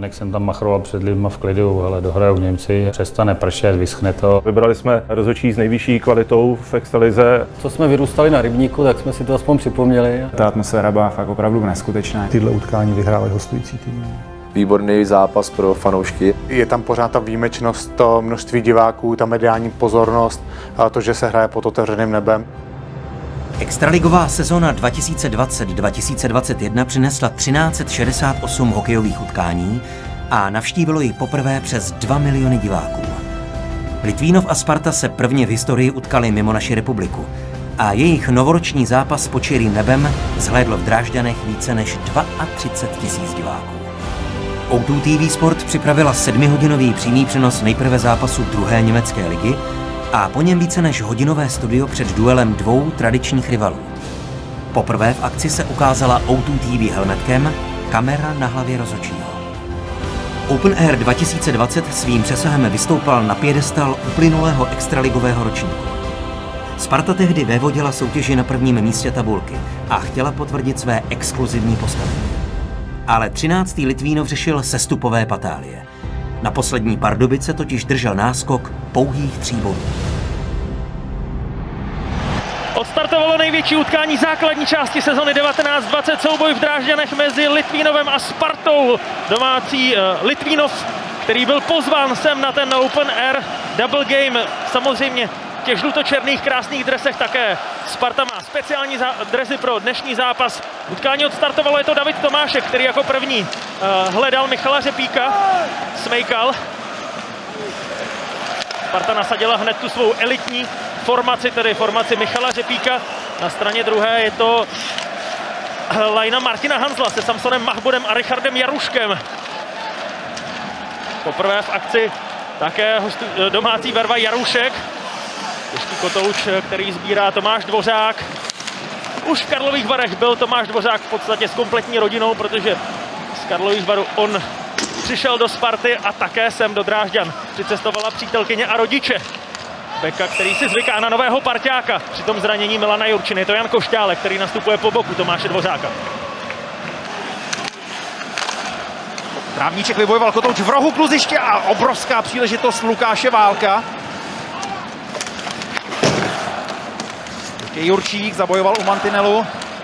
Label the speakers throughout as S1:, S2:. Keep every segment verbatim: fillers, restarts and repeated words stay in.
S1: jak jsem tam machroval před lidma v klidu, ale dohrajou Němci, přestane pršet, vyschne to.
S2: Vybrali jsme rozhodčí s nejvyšší kvalitou v extralize.
S3: Co jsme vyrůstali na Rybníku, tak jsme si to aspoň připomněli.
S4: Ta atmosféra byla fakt opravdu neskutečná.
S5: Tyhle utkání vyhrály hostující tým.
S6: Výborný zápas pro fanoušky.
S7: Je tam pořád ta výjimečnost, to množství diváků, ta mediální pozornost, a to, že se hraje pod otevřeným nebem.
S8: Extraligová sezóna dva tisíce dvacet dva tisíce dvacet jedna přinesla třináct set šedesát osm hokejových utkání a navštívilo ji poprvé přes dva miliony diváků. Litvínov a Sparta se prvně v historii utkali mimo naši republiku a jejich novoroční zápas pod širým nebem zhlédlo v Drážďanech více než třicet dva tisíc diváků. ó dvě té vé Sport připravila sedmihodinový přímý přenos nejprve zápasu druhé německé ligy a po něm více než hodinové studio před duelem dvou tradičních rivalů. Poprvé v akci se ukázala ó dvě té vé helmetkem kamera na hlavě rozhodčího. Open Air dva tisíce dvacet svým přesahem vystoupal na piedestal uplynulého extraligového ročníku. Sparta tehdy vévodila soutěži na prvním místě tabulky a chtěla potvrdit své exkluzivní postavení. Ale třináctý Litvínov řešil sestupové patálie. Na poslední Pardubice totiž držel náskok pouhých tří bodů.
S9: Odstartovalo největší utkání základní části sezony devatenáct dvacet, souboj v Drážďanech mezi Litvínovem a Spartou. Domácí uh, Litvínov, který byl pozván sem na ten Open Air Double Game, samozřejmě v těch žlutočerných krásných dresech také. Sparta má speciální dresy pro dnešní zápas. Utkání odstartovalo, je to David Tomášek, který jako první uh, hledal Michala Řepíka, smejkal. Sparta nasadila hned tu svou elitní formaci, tedy formaci Michala Řepíka. Na straně druhé je to lajna Martina Hanzla se Samsonem Mahbodem a Richardem Jaruškem. Poprvé v akci také hostu, domácí verva Jarušek. Těžký kotouč, který sbírá Tomáš Dvořák. Už v Karlových Varech byl Tomáš Dvořák v podstatě s kompletní rodinou, protože z Karlových Varů on přišel do Sparty a také sem do Drážďan přicestovala přítelkyně a rodiče. Beka, který si zvyká na nového parťáka při tom zranění Milana Jurčiny. Je to Jan Košťálek, který nastupuje po boku Tomáše Dvořáka.
S10: Trávníček vybojoval kotouč v rohu kluziště a obrovská příležitost Lukáše Válka. Jurčík zabojoval u mantinelu.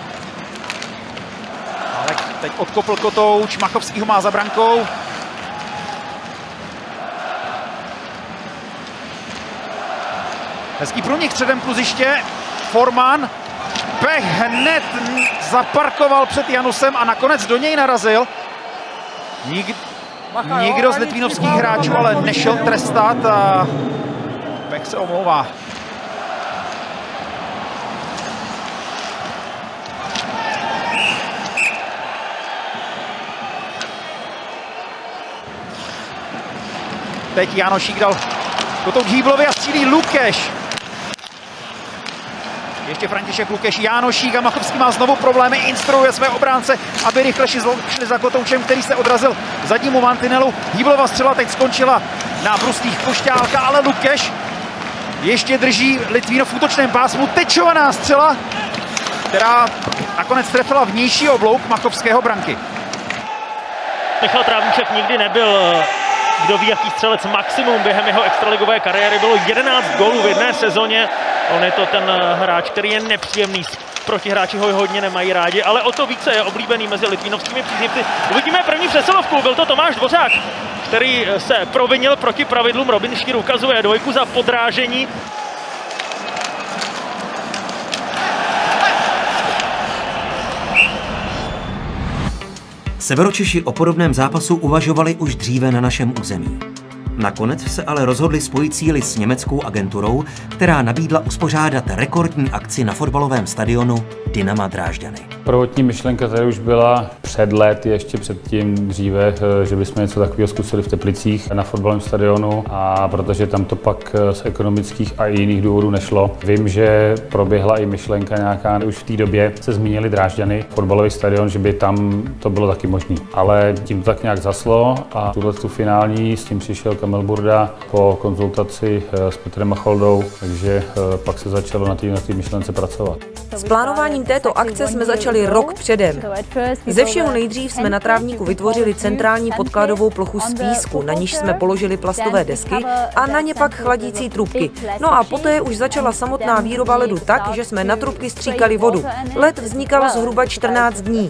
S10: Ale teď odkopl kotouč, Machovský ho má za brankou. Hezký průnik středem kluziště. Forman. Pech hned zaparkoval před Janusem a nakonec do něj narazil. Nik, nikdo z litvínovských hráčů ale nešel trestat a Pech se omlouvá. Teď Janošík dal kotouč Hýblovi a střílí Lukeš. Ještě František Lukeš, Janošík a Machovský má znovu problémy, instruuje své obránce, aby rychle šli za kotoučem, který se odrazil k zadnímu mantinelu. Hýblova střela teď skončila na bruslích Košťálka, ale Lukeš ještě drží Litvínov v útočném pásmu. Tečovaná střela, která nakonec trefila vnější oblouk Machovského branky.
S9: Michal Trávníček nikdy nebyl, kdo ví, jaký střelec. Maximum během jeho extraligové kariéry bylo jedenáct gólů v jedné sezóně. On je to ten hráč, který je nepříjemný. Protihráči ho hodně nemají rádi, ale o to více je oblíbený mezi litvínovskými příznivci. Uvidíme první přesilovku, byl to Tomáš Dvořák, který se provinil proti pravidlům. Robin Štír ukazuje dvojku za podrážení.
S8: Severočeši o podobném zápasu uvažovali už dříve na našem území. Nakonec se ale rozhodli spojit síly s německou agenturou, která nabídla uspořádat rekordní akci na fotbalovém stadionu Dynama Drážďany.
S1: Prvotní myšlenka tady už byla před lety, ještě předtím dříve, že bychom něco takového zkusili v Teplicích na fotbalovém stadionu, a protože tam to pak z ekonomických a i jiných důvodů nešlo. Vím, že proběhla i myšlenka nějaká, už v té době se zmínili Drážďany, fotbalový stadion, že by tam to bylo taky možné. Ale tím to tak nějak zaslo a tuhle tu finální s tím přišel Kamil Burda po konzultaci s Petrem Macholdou, takže pak se začalo na té myšlence pracovat.
S11: S plánováním této akce jsme začali rok předem. Ze všeho nejdřív jsme na trávníku vytvořili centrální podkladovou plochu z písku, na níž jsme položili plastové desky a na ně pak chladící trubky. No a poté už začala samotná výroba ledu tak, že jsme na trubky stříkali vodu. Led vznikal zhruba čtrnáct dní.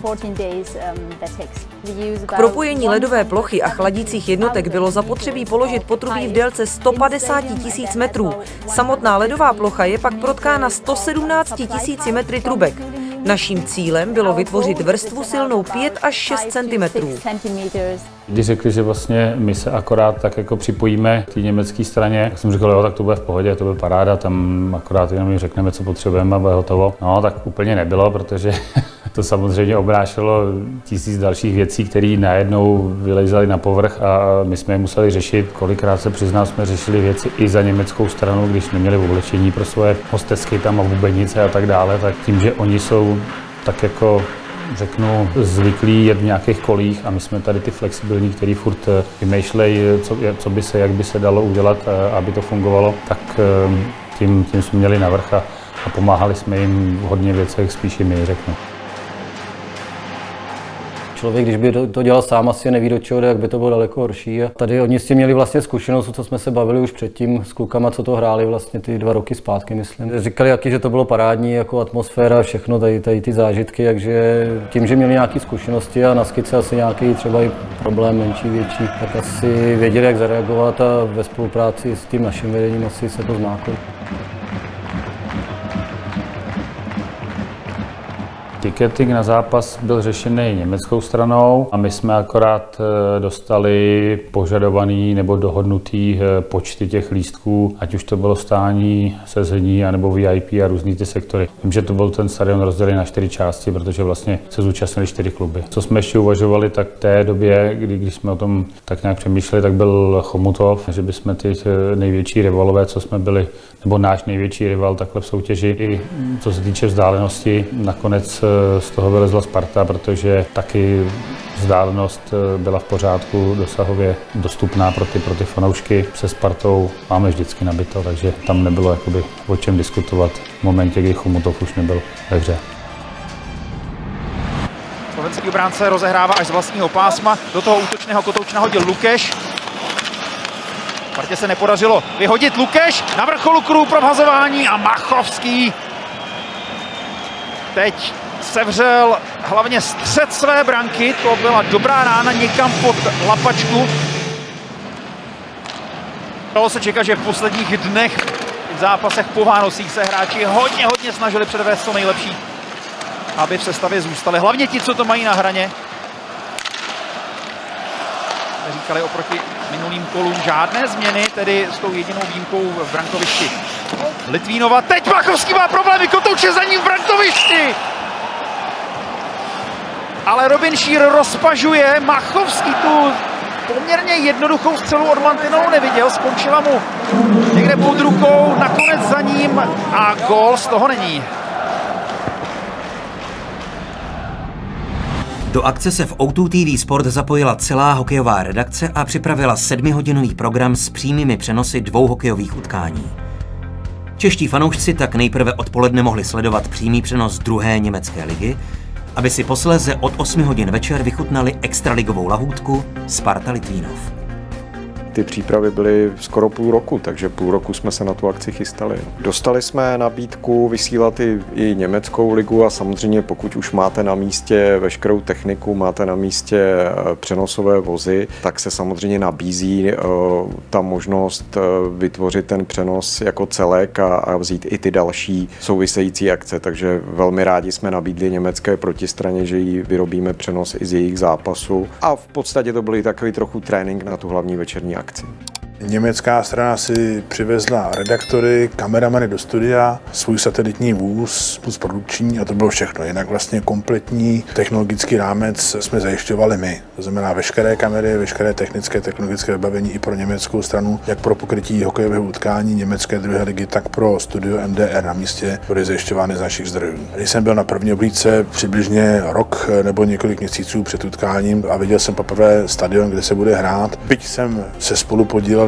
S11: K propojení ledové plochy a chladících jednotek bylo zapotřebí položit potrubí v délce sto padesát tisíc metrů. Samotná ledová plocha je pak protkána sto sedmnáct tisíci metry trubek. Naším cílem bylo vytvořit vrstvu silnou pět až šest centimetrů.
S1: Když řekli, že vlastně my se akorát tak jako připojíme k té německé straně, tak jsem říkal, jo, tak to bude v pohodě, to bude paráda, tam akorát jenom jim řekneme, co potřebujeme a bude hotovo. No, tak úplně nebylo, protože to samozřejmě obnášelo tisíc dalších věcí, které najednou vylezaly na povrch a my jsme je museli řešit. Kolikrát se přiznám, jsme řešili věci i za německou stranu, když neměli oblečení pro svoje hostesky tam a bubenice a tak dále, tak tím, že oni jsou tak jako řeknu, zvyklí jet v nějakých kolích a my jsme tady ty flexibilní, který furt vymýšlejí, co, co by se, jak by se dalo udělat, aby to fungovalo, tak tím, tím jsme měli navrch a, a pomáhali jsme jim v hodně věcech, spíš jim je, řeknu.
S3: Člověk, když by to, to dělal sám, asi neví, do čeho jde, jak by to bylo daleko horší. A tady oni s tím měli vlastně zkušenost, co jsme se bavili už předtím s klukama, co to hráli vlastně ty dva roky zpátky, myslím. Říkali, jaký, že to bylo parádní, jako atmosféra, všechno, tady, tady ty zážitky, takže tím, že měli nějaké zkušenosti a na skice asi nějaký třeba i problém menší, větší, tak asi věděli, jak zareagovat a ve spolupráci s tím naším vedením asi se to zmáklo.
S1: Ticketing na zápas byl řešený německou stranou a my jsme akorát dostali požadovaný nebo dohodnutý počty těch lístků, ať už to bylo stání, sezení, anebo V I P a různý ty sektory. Vím, že to byl ten stadion rozdělený na čtyři části, protože vlastně se zúčastnili čtyři kluby. Co jsme ještě uvažovali, tak v té době, kdy, když jsme o tom tak nějak přemýšleli, tak byl Chomutov, že bychom ty největší rivalové, co jsme byli, nebo náš největší rival takhle v soutěži, i co se týče vzdálenosti, nakonec z toho vylezla Sparta, protože taky vzdálenost byla v pořádku, dosahově dostupná pro ty, pro ty fanoušky. Se Spartou máme vždycky nabito, takže tam nebylo jakoby o čem diskutovat v momentě, kdy Chomutov už nebyl ve hře.
S10: Slovenský obránce rozehrává až z vlastního pásma. Do toho útočného kotouče nahodil Lukeš. Spartě se nepodařilo vyhodit Lukeš. Na vrcholu kruhu pro vhazování a Machovský teď sevřel hlavně střed své branky, to byla dobrá rána někam pod lapačku. Dalo se čekat, že v posledních dnech v zápasech po Vánocích se hráči hodně, hodně snažili předvést to nejlepší, aby v sestavě zůstali. Hlavně ti, co to mají na hraně. Říkali oproti minulým kolům žádné změny, tedy s tou jedinou výjimkou v brankovišti Litvínova. Teď Machovský má problémy, Kotouč je za ním v brankovišti. Ale Robin Šír rozpažuje, Machovský tu poměrně jednoduchou střelu od mantinelu neviděl, skončila mu někde pod rukou, nakonec za ním a gól z toho není.
S8: Do akce se v O dva T V Sport zapojila celá hokejová redakce a připravila sedmihodinový program s přímými přenosy dvou hokejových utkání. Čeští fanoušci tak nejprve odpoledne mohli sledovat přímý přenos druhé německé ligy, aby si posléze od osmi hodin večer vychutnali extraligovou lahůdku Sparta Litvínov.
S12: Ty přípravy byly skoro půl roku, takže půl roku jsme se na tu akci chystali. Dostali jsme nabídku vysílat i, i německou ligu a samozřejmě pokud už máte na místě veškerou techniku, máte na místě přenosové vozy, tak se samozřejmě nabízí uh, ta možnost uh, vytvořit ten přenos jako celek a, a vzít i ty další související akce. Takže velmi rádi jsme nabídli německé protistraně, že jí vyrobíme přenos i z jejich zápasu. A v podstatě to byl takový trochu trénink na tu hlavní večerní akci.
S5: Německá strana si přivezla redaktory, kameramany do studia, svůj satelitní vůz, vůz produkční a to bylo všechno. Jinak vlastně kompletní technologický rámec jsme zajišťovali my. To znamená veškeré kamery, veškeré technické, technologické vybavení i pro německou stranu, jak pro pokrytí hokejového utkání německé druhé ligy, tak pro studio M D R na místě, byly zajišťovány z našich zdrojů. Když jsem byl na první oblídce přibližně rok nebo několik měsíců před utkáním a viděl jsem poprvé stadion, kde se bude hrát, byť jsem se spolu podílel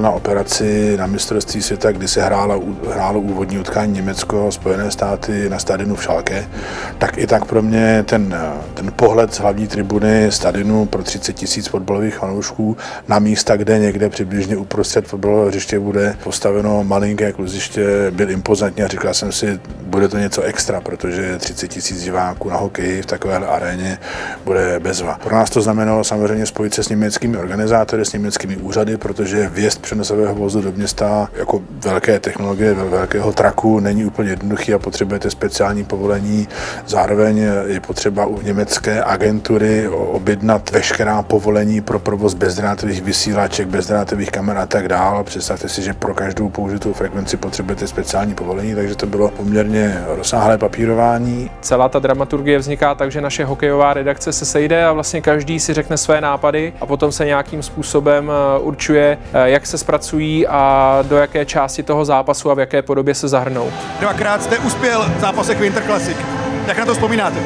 S5: na operaci na mistrovství světa, kdy se hrálo, hrálo úvodní utkání Německo, Spojené státy na stadionu v Schalke, tak i tak pro mě ten, ten pohled z hlavní tribuny stadionu pro třicet tisíc fotbalových fanoušků na místa, kde někde přibližně uprostřed fotbalového hřiště bude postaveno malinké kluziště, byl impozantní a říkal jsem si, bude to něco extra, protože třicet tisíc diváků na hokeji v takovéhle aréně bude bezva. Pro nás to znamenalo samozřejmě spojit se s německými organizátory, s německými úřady, protože vjezd přenosového vozu do města jako velké technologie, velkého traku není úplně jednoduchý a potřebujete speciální povolení. Zároveň je potřeba u německé agentury objednat veškerá povolení pro provoz bezdrátových vysílaček, bezdrátových kamer a tak dále. Představte si, že pro každou použitou frekvenci potřebujete speciální povolení, takže to bylo poměrně rozsáhlé papírování.
S13: Celá ta dramaturgie vzniká tak, že naše hokejová redakce se sejde a vlastně každý si řekne své nápady a potom se nějakým způsobem určuje, jak se zpracují a do jaké části toho zápasu a v jaké podobě se zahrnou.
S10: Dvakrát jste uspěl v zápasech Winter Classic. Jak na to vzpomínáte?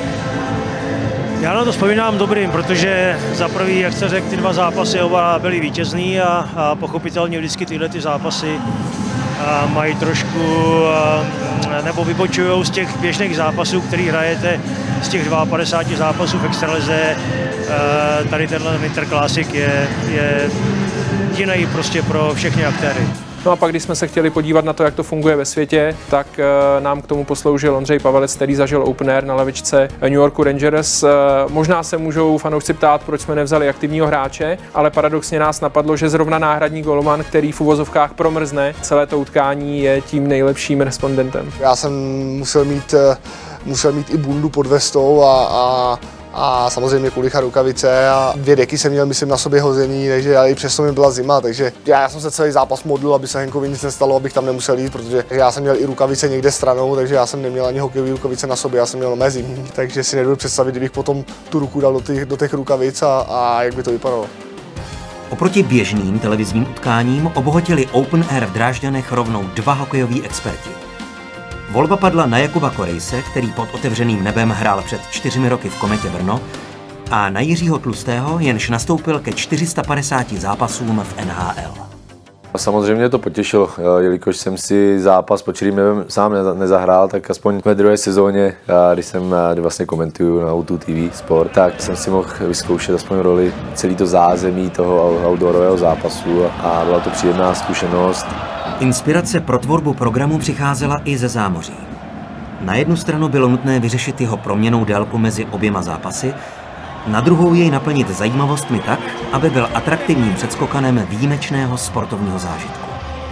S14: Já na to vzpomínám dobrým, protože za prvý, jak jste řekl, ty dva zápasy oba byly vítězný a, a pochopitelně vždycky tyhle ty zápasy a mají trošku, a, nebo vybočují z těch běžných zápasů, který hrajete, z těch padesát dva zápasů v extralize. Tady tenhle Winter Classic je, je jiný prostě pro všechny aktéry.
S13: No a pak, když jsme se chtěli podívat na to, jak to funguje ve světě, tak uh, nám k tomu posloužil Ondřej Pavelec, který zažil Open Air na lavičce New Yorku Rangers. Uh, možná se můžou fanoušci ptát, proč jsme nevzali aktivního hráče, ale paradoxně nás napadlo, že zrovna náhradní golman, který v uvozovkách promrzne celé to utkání, je tím nejlepším respondentem.
S15: Já jsem musel mít, musel mít i bundu pod vestou a, a a samozřejmě kulicha, rukavice a dvě deky jsem měl, myslím, na sobě hozený, takže ale i přesto mi byla zima, takže já, já jsem se celý zápas modlil, aby se Henkovi nic nestalo, abych tam nemusel jít, protože já jsem měl i rukavice někde stranou, takže já jsem neměl ani hokejové rukavice na sobě, já jsem měl mé zimní, takže si nedovedu představit, kdybych potom tu ruku dal do těch, do těch rukavic a, a jak by to vypadalo.
S8: Oproti běžným televizním utkáním obohotili Open Air v Drážďanech rovnou dva hokejoví experti. Volba padla na Jakuba Korejse, který pod otevřeným nebem hrál před čtyřmi roky v Kometě Brno, a na Jiřího Tlustého, jenž nastoupil ke čtyři sta padesáti zápasům v N H L.
S6: Samozřejmě to potěšilo, jelikož jsem si zápas pod čirým nebem sám nezahrál, tak aspoň v druhé sezóně, když jsem vlastně komentuju na O dva T V Sport, tak jsem si mohl vyzkoušet aspoň roli celý to zázemí toho outdoorového zápasu a byla to příjemná zkušenost.
S8: Inspirace pro tvorbu programu přicházela i ze zámoří. Na jednu stranu bylo nutné vyřešit jeho proměnnou délku mezi oběma zápasy, na druhou jej naplnit zajímavostmi tak, aby byl atraktivním předskokanem výjimečného sportovního zážitku.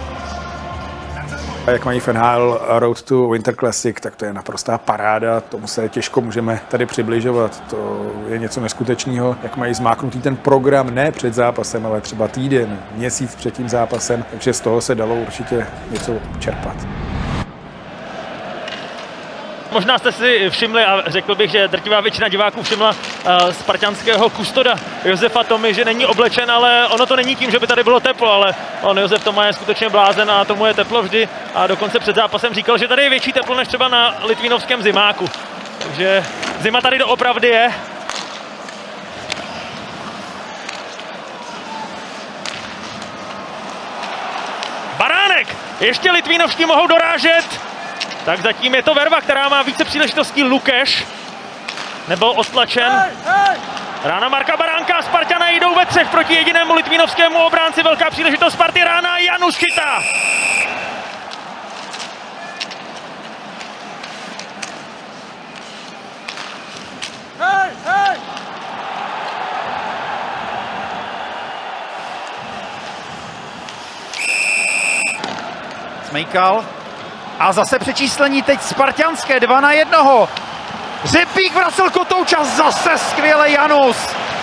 S4: Jak mají v N H L Road to Winter Classic, tak to je naprostá paráda, tomu se těžko můžeme tady přibližovat, to je něco neskutečného, jak mají zmáknutý ten program ne před zápasem, ale třeba týden, měsíc před tím zápasem, takže z toho se dalo určitě něco čerpat.
S9: Možná jste si všimli, a řekl bych, že drtivá většina diváků všimla uh, spartanského kustoda Josefa Tomy, že není oblečen, ale ono to není tím, že by tady bylo teplo, ale on Josef Toma je skutečně blázen a tomu je teplo vždy a dokonce před zápasem říkal, že tady je větší teplo než třeba na litvínovském zimáku. Takže zima tady doopravdy je. Baránek! Ještě litvínovští mohou dorážet. Tak zatím je to Verva, která má více příležitostí. Lukeš nebyl odtlačen. Rána Marka Baránka, Spartané jdou ve třech proti jedinému litvínovskému obránci. Velká příležitost Sparty, rána, Januš chytá.
S10: Hej, hej. Smejkal. A zase přečíslení teď spartanské, dva na jednoho. Řepík vracel Kotouča, zase skvěle Janus.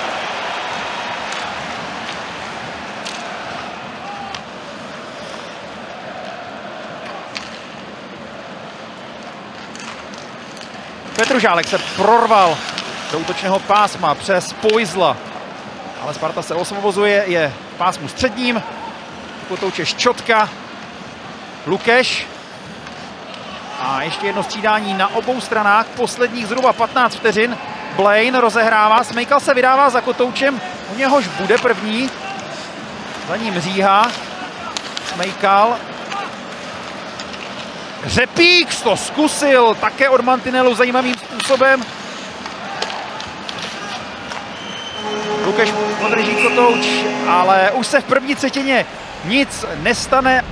S10: Petružálek se prorval do útočného pásma přes Pojzla. Ale Sparta se osvobozuje, je v pásmu středním. Kotouče Ščotka. Lukeš. A ještě jedno střídání na obou stranách, posledních zhruba patnáct vteřin. Blaine rozehrává, Smejkal se vydává za Kotoučem, u něhož bude první. Za ním Říha, Smejkal. Řepík to zkusil také od mantinelu zajímavým způsobem. Lukeš podrží kotouč, ale už se v první třetině nic nestane.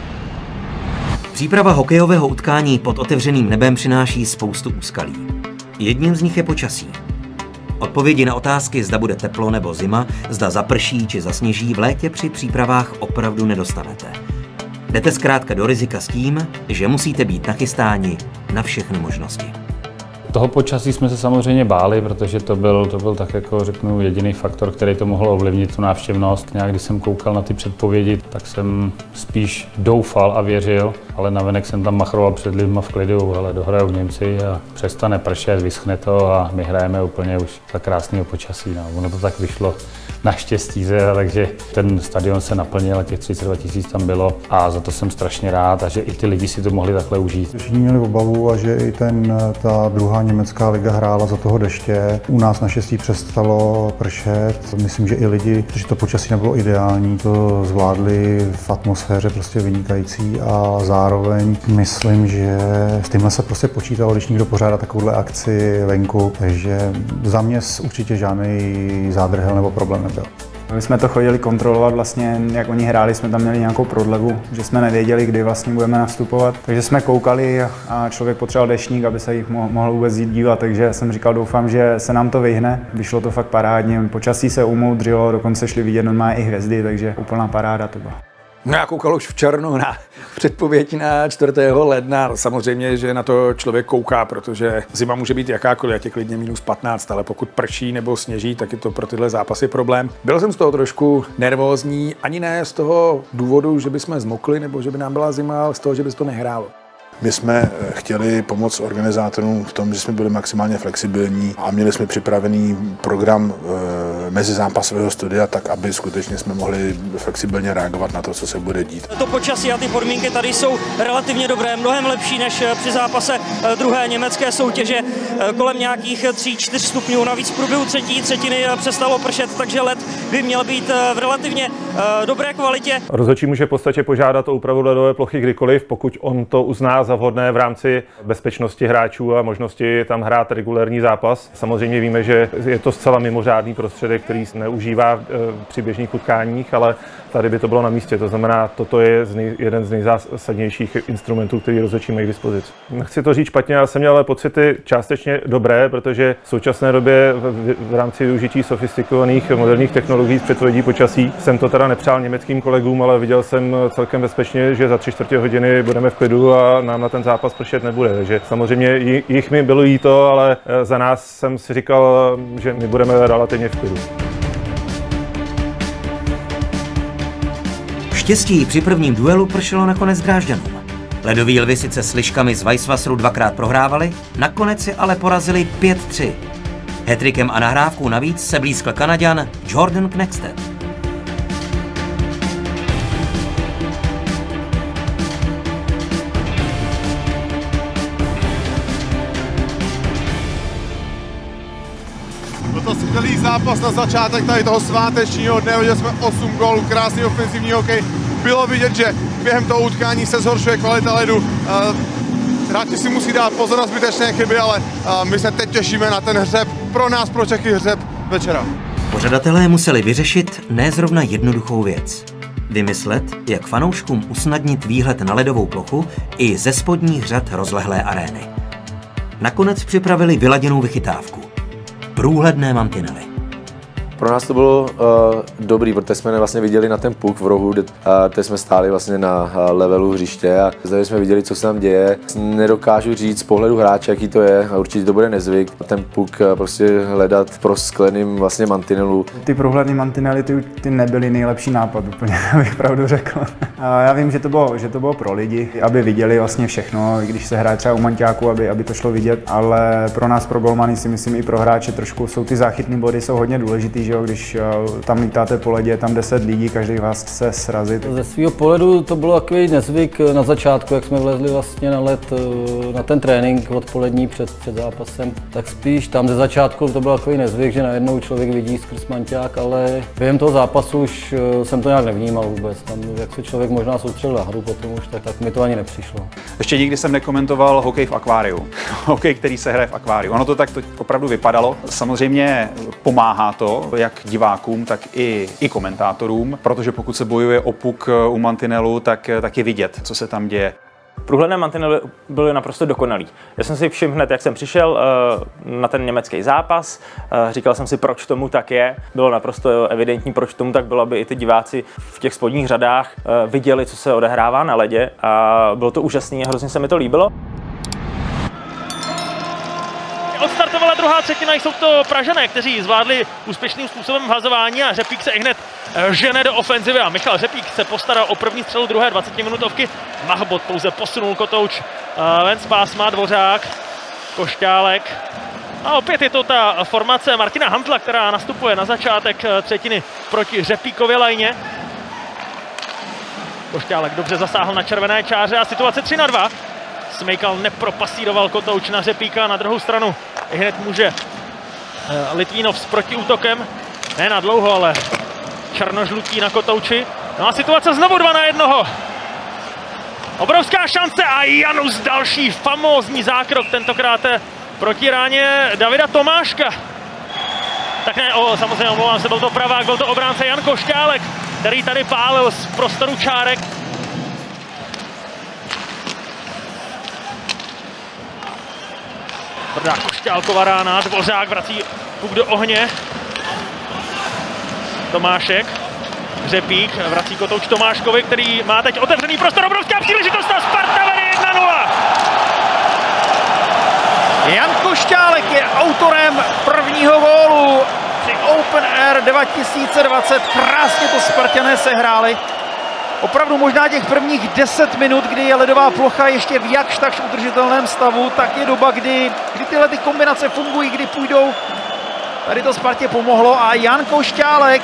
S8: Příprava hokejového utkání pod otevřeným nebem přináší spoustu úskalí. Jedním z nich je počasí. Odpovědi na otázky, zda bude teplo nebo zima, zda zaprší či zasněží, v létě při přípravách opravdu nedostanete. Jdete zkrátka do rizika s tím, že musíte být nachystáni na všechny možnosti.
S1: Toho počasí jsme se samozřejmě báli, protože to byl, to byl tak jako řeknu jediný faktor, který to mohl ovlivnit tu návštěvnost. Nějak když jsem koukal na ty předpovědi, tak jsem spíš doufal a věřil, ale navenek jsem tam machroval před lidma v klidu, hele, dohrajou Němci a přestane pršet, vyschne to a my hrajeme úplně už za krásného počasí. No. Ono to tak vyšlo naštěstí, takže ten stadion se naplnil a těch třicet dva tisíc tam bylo a za to jsem strašně rád a že i ty lidi si to mohli takhle užít.
S16: Všichni měli obavu a že i ten, ta druhá německá liga hrála za toho deště. U nás naštěstí přestalo pršet. Myslím, že i lidi, protože to počasí nebylo ideální, to zvládli v atmosféře prostě vynikající a zároveň myslím, že s tímhle se prostě počítalo, když někdo pořádá takovouhle akci venku, takže za mě určitě žádný zádrhel nebo problém nebyl.
S17: My jsme to chodili kontrolovat vlastně, jak oni hráli, jsme tam měli nějakou prodlevu, že jsme nevěděli, kdy vlastně budeme nastupovat. Takže jsme koukali a člověk potřeboval deštník, aby se jich mohl vůbec jít dívat, takže jsem říkal, doufám, že se nám to vyhne. Vyšlo to fakt parádně, počasí se umoudřilo, dokonce šli vidět normálně i hvězdy, takže úplná paráda to byla.
S4: No já koukal už v červnu na předpověď na čtvrtého ledna. Samozřejmě, že na to člověk kouká, protože zima může být jakákoliv, ať je klidně minus patnáct, ale pokud prší nebo sněží, tak je to pro tyhle zápasy problém. Byl jsem z toho trošku nervózní, ani ne z toho důvodu, že bychom zmokli nebo že by nám byla zima, ale z toho, že by se to nehrálo.
S5: My jsme chtěli pomoct organizátorům v tom, že jsme byli maximálně flexibilní a měli jsme připravený program e, mezizápasového studia, tak aby skutečně jsme mohli flexibilně reagovat na to, co se bude dít.
S18: To počasí a ty podmínky tady jsou relativně dobré, mnohem lepší než při zápase druhé německé soutěže, kolem nějakých tří čtyř stupňů. Navíc v průběhu třetí třetiny přestalo pršet, takže led by měl být v relativně dobré kvalitě.
S2: Rozhodčí může v podstatě požádat o úpravu ledové plochy kdykoliv, pokud on to uzná za vhodné v rámci bezpečnosti hráčů a možnosti tam hrát regulérní zápas. Samozřejmě víme, že je to zcela mimořádný prostředek, který se neužívá při běžných utkáních, ale tady by to bylo na místě. To znamená, toto je jeden z nejzásadnějších instrumentů, který rozhodčí mají k dispozici. Nechci to říct špatně, já jsem měl ale pocity částečně dobré, protože v současné době v rámci využití sofistikovaných moderních technologií z předpovědí počasí jsem to teda nepřál německým kolegům, ale viděl jsem celkem bezpečně, že za tři čtvrtě hodiny budeme v klidu a nám na ten zápas pršet nebude. Takže samozřejmě jich mi bylo líto, ale za nás jsem si říkal, že my budeme relativně v klidu.
S8: Štěstí při prvním duelu pršelo nakonec Drážďanům. Ledoví lvi sice s liškami z Weisswasseru dvakrát prohrávali, nakonec si ale porazili pět tři. Hattrickem a nahrávkou navíc se blízkl Kanaďan Jordan Kneckstedt.
S19: Byl to skvělý zápas na začátek tady toho svátečního dne, viděli jsme osm gólů, krásný ofenzivní hokej. Bylo vidět, že během toho utkání se zhoršuje kvalita ledu. Hráči si musí dát pozor na zbytečné chyby, ale my se teď těšíme na ten hřeb, pro nás, pro Čechy hřeb večera.
S8: Pořadatelé museli vyřešit nezrovna jednoduchou věc. Vymyslet, jak fanouškům usnadnit výhled na ledovou plochu i ze spodních řad rozlehlé arény. Nakonec připravili vyladěnou vychytávku. Průhledné mantinely.
S6: Pro nás to bylo uh, dobrý, protože jsme vlastně viděli na ten puk v rohu, kde, uh, kde jsme stáli vlastně na uh, levelu hřiště a zde jsme viděli, co se tam děje. Nedokážu říct z pohledu hráče, jaký to je a určitě to bude nezvyk. Ten puk uh, prostě hledat v proskleným vlastně mantinelu.
S17: Ty průhledné mantinely, ty, ty nebyly nejlepší nápad, úplně bych pravdu řekl. A já vím, že to, bylo, že to bylo pro lidi, aby viděli vlastně všechno, když se hraje třeba u manťáku, aby, aby to šlo vidět, ale pro nás, pro golmany, si myslím i pro hráče trošku jsou ty záchytné body jsou hodně důležitý, že že jo, když tam lítáte po ledě, tam deset lidí, každý vás chce srazit.
S3: Ze svého pohledu to bylo takový nezvyk na začátku, jak jsme vlezli vlastně na led, na ten trénink odpolední před, před zápasem, tak spíš tam ze začátku to byl takový nezvyk, že najednou člověk vidí skrz manťák, ale během toho zápasu už jsem to nějak nevnímal vůbec. Tam, jak se člověk možná soustředil na hru potom už, tak, tak mi to ani nepřišlo.
S20: Ještě nikdy jsem nekomentoval hokej v akváriu. Hokej, který se hraje v akváriu. Ono to tak to opravdu vypadalo. Samozřejmě pomáhá to jak divákům, tak i, i komentátorům, protože pokud se bojuje o puk u mantinelu, tak, tak je vidět, co se tam děje.
S9: Průhledné mantinely byly naprosto dokonalý. Já jsem si všiml hned, jak jsem přišel na ten německý zápas, říkal jsem si, proč tomu tak je. Bylo naprosto evidentní, proč tomu tak bylo, aby i ty diváci v těch spodních řadách viděli, co se odehrává na ledě, a bylo to úžasné a hrozně se mi to líbilo. Odstartovala druhá třetina, jsou to Pražané, kteří zvládli úspěšným způsobem vhazování a Řepík se ihned žene do ofenzivy a Michal Řepík se postaral o první střelu druhé dvacetiminutovky. Mahbot pouze posunul kotouč ven z pásma, Dvořák, Košťálek. A opět je to ta formace Martina Hantla, která nastupuje na začátek třetiny proti Řepíkově lajně. Košťálek dobře zasáhl na červené čáře a situace tři na dva. Smejkal nepropasíroval kotouč na Řepíka, na druhou stranu hned může Litvínov s protiútokem, ne na dlouho, ale černožlutý na kotouči. No a situace znovu dva na jednoho. Obrovská šance a Janus další famózní zákrok, tentokrát proti ráně Davida Tomáška. Tak ne, o, samozřejmě omlouvám se, byl to pravák, byl to obránce Jan Košťálek, který tady pálil z prostoru čárek. Tvrdá Košťálková rána, Dvořák vrací puk do ohně. Tomášek, Řepík vrací kotouč Tomáškovi, který má teď otevřený prostor, obrovská příležitost a Sparta vede jedna nula.
S10: Jan Košťálek je autorem prvního gólu při Open Air dva tisíce dvacet. Krásně to Spartané sehráli. Opravdu možná těch prvních deset minut, kdy je ledová plocha ještě v jakž takž udržitelném stavu, tak je doba, kdy, kdy tyhle ty kombinace fungují, kdy půjdou. Tady to Spartě pomohlo a Jan Košťálek,